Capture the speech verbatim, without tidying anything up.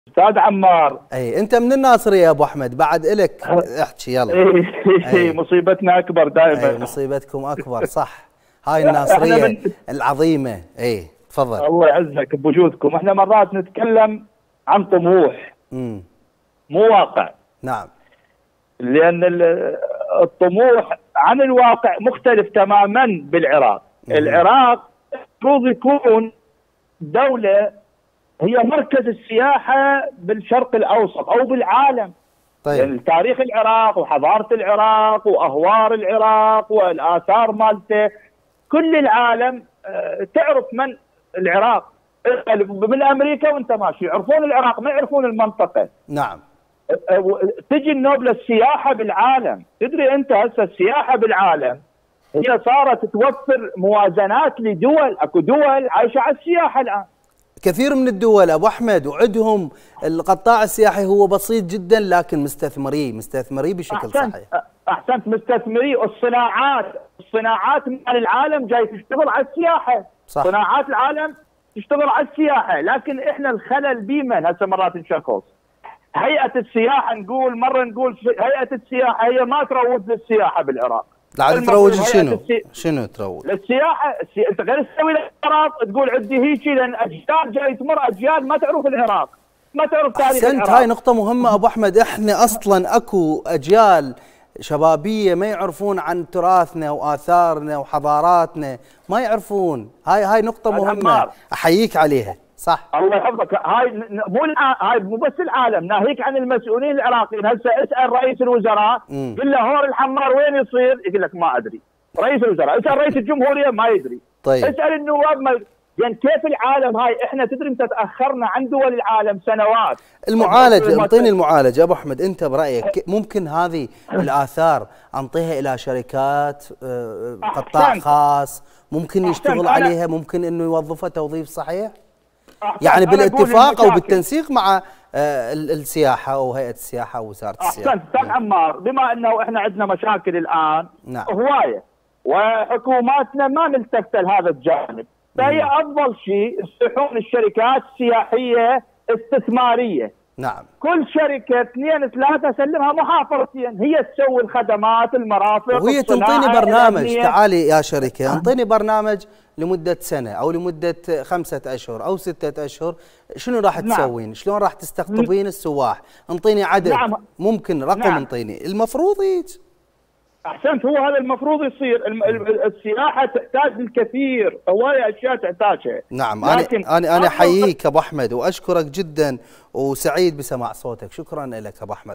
استاذ عمار. اي انت من الناصريه يا ابو احمد، بعد الك احكي يلا. اي مصيبتنا اكبر دائما. اي مصيبتكم اكبر صح. هاي الناصريه من... العظيمه. اي تفضل. الله يعزك بوجودكم. احنا مرات نتكلم عن طموح امم مو واقع. نعم. لان الطموح عن الواقع مختلف تماما بالعراق. مم. العراق المفروض يكون دوله هي مركز السياحه بالشرق الاوسط او بالعالم. طيب. يعني تاريخ العراق وحضاره العراق واهوار العراق والاثار مالته كل العالم تعرف من العراق. من امريكا وانت ماشي يعرفون العراق، ما يعرفون المنطقه. نعم. تجي النوب للسياحه بالعالم. تدري انت هسه السياحه بالعالم هي صارت توفر موازنات لدول، اكو دول عايشه على السياحه الان. كثير من الدول ابو احمد وعندهم القطاع السياحي هو بسيط جدا لكن مستثمري مستثمري بشكل أحسنت صحيح. احسنت مستثمري. والصناعات الصناعات من العالم جاي تشتغل على السياحه. صح. صناعات العالم تشتغل على السياحه، لكن احنا الخلل بيمن هسه مرات نشخص. هيئه السياحه نقول مره نقول هيئه السياحه هي ما تروج للسياحه بالعراق. لا تروج شنو؟ السي... شنو تروج؟ للسياحه. السي... انت غير تسوي العراق تقول عندي هيك، لان اجيال جاي تمر اجيال ما تعرف العراق، ما تعرف تاريخ العراق. احسنت. هاي نقطة مهمة ابو احمد. احنا اصلا اكو اجيال شبابية ما يعرفون عن تراثنا واثارنا وحضاراتنا، ما يعرفون. هاي هاي نقطة مهمة احييك عليها. صح. الله يحفظك. هاي مو هاي مو بس العالم، ناهيك عن المسؤولين العراقيين. هسه اسال رئيس الوزراء قل له هور الحمار وين يصير؟ يقول لك ما ادري. رئيس الوزراء. اسال رئيس الجمهوريه ما يدري. طيب. اسال النواب ما يدري. يعني كيف العالم هاي؟ احنا تدري انت تاخرنا عن دول العالم سنوات. المعالجه، انطيني المعالجه ابو احمد. انت برايك ممكن هذه الاثار انطيها الى شركات قطاع خاص ممكن يشتغل عليها، ممكن انه يوظفها توظيف صحيح؟ يعني بالاتفاق او بالتنسيق مع السياحه او هيئه السياحه او وزاره السياحه. احسنت استاذ عمار. بما انه احنا عندنا مشاكل الان نعم. هوايه وحكوماتنا ما ملتفته لهذا الجانب، فهي افضل شيء يصلحون الشركات السياحيه استثماريه. نعم. كل شركه اثنين ثلاثه سلمها محافظتين، هي تسوي الخدمات المرافق وهي تنطيني برنامج. تعالي يا شركه انطيني برنامج لمده سنه او لمده خمسه اشهر او سته اشهر، شنو راح تسوين؟ نعم. شلون راح تستقطبين السواح؟ انطيني عدد. نعم. ممكن رقم. نعم. انطيني. المفروض هيك. احسنت. هو هذا المفروض يصير. السياحه تحتاج الكثير، هوايه اشياء تحتاجها. نعم. انا انا انا احييك ابو احمد واشكرك جدا وسعيد بسماع صوتك. شكرا لك ابو احمد.